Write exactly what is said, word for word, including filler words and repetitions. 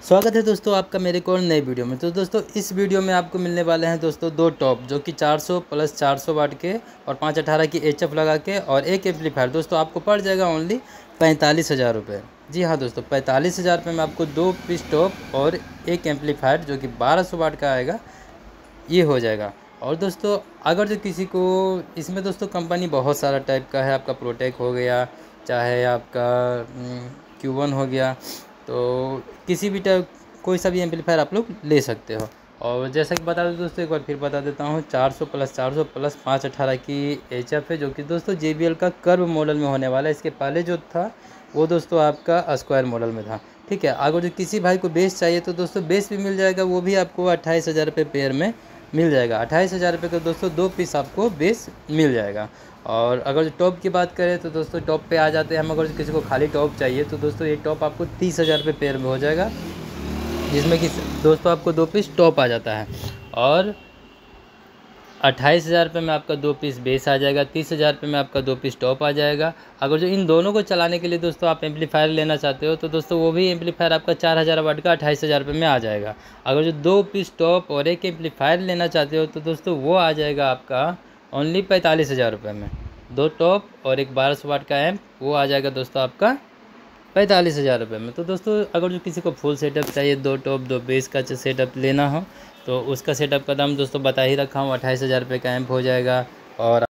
स्वागत है दोस्तों आपका मेरे को नई वीडियो में। तो दोस्तों इस वीडियो में आपको मिलने वाले हैं दोस्तों दो टॉप जो कि चार सौ प्लस चार सौ वाट के और पाँच अठारह की एच एफ लगा के और एक एम्पलीफायर दोस्तों आपको पड़ जाएगा ओनली पैंतालीस हज़ार रुपये। जी हाँ दोस्तों, पैंतालीस हज़ार रुपये में आपको दो पीस टॉप और एक एम्पलीफायर जो कि बारह सौ वाट का आएगा ये हो जाएगा। और दोस्तों अगर जो किसी को इसमें दोस्तों कंपनी बहुत सारा टाइप का है, आपका प्रोटेक हो गया, चाहे आपका क्यू वन हो गया, तो किसी भी टाइप कोई सा भी एम्पलीफायर आप लोग ले सकते हो। और जैसा कि बता दें दोस्तों, एक बार फिर बता देता हूँ, चार सौ प्लस चार सौ प्लस पाँच अठारह की एच एफ है जो कि दोस्तों जे बी एल का कर्व मॉडल में होने वाला है। इसके पहले जो था वो दोस्तों आपका स्क्वायर मॉडल में था। ठीक है, अगर जो किसी भाई को बेस चाहिए तो दोस्तों बेस भी मिल जाएगा, वो भी आपको अट्ठाईस हज़ार रुपये पेयर में मिल जाएगा। अट्ठाईस हज़ार रुपये का दोस्तों दो पीस आपको बेस मिल जाएगा। और अगर जो टॉप की बात करें तो दोस्तों टॉप पे आ जाते हैं हम। अगर किसी को खाली टॉप चाहिए तो दोस्तों ये टॉप आपको तीस हज़ार रुपये पेयर में हो जाएगा, जिसमें कि दोस्तों आपको दो पीस टॉप आ जाता है। और अट्ठाईस हज़ार रुपये में आपका दो पीस बेस आ जाएगा, तीस हज़ार रुपये में आपका दो पीस टॉप आ जाएगा। अगर जो इन दोनों को चलाने के लिए दोस्तों आप एम्पलीफायर लेना चाहते हो तो दोस्तों वो भी एम्पलीफायर आपका चार हज़ार वाट का अट्ठाईस हज़ार रुपये में आ जाएगा। अगर जो दो पीस टॉप और एक एम्पलीफायर लेना चाहते हो तो दोस्तों वो आ जाएगा आपका ओनली पैंतालीस हज़ार रुपये में। दो टॉप और एक बारह सौ वाट का एम्प वो आ जाएगा दोस्तों आपका पैंतालीस हज़ार रुपये में। तो दोस्तों अगर जो किसी को फुल सेटअप चाहिए, दो टॉप दो बेस का सेटअप लेना हो तो उसका सेटअप का दाम दोस्तों बता ही रखा हूँ, अट्ठाईस हज़ार रुपये का एम्प हो जाएगा। और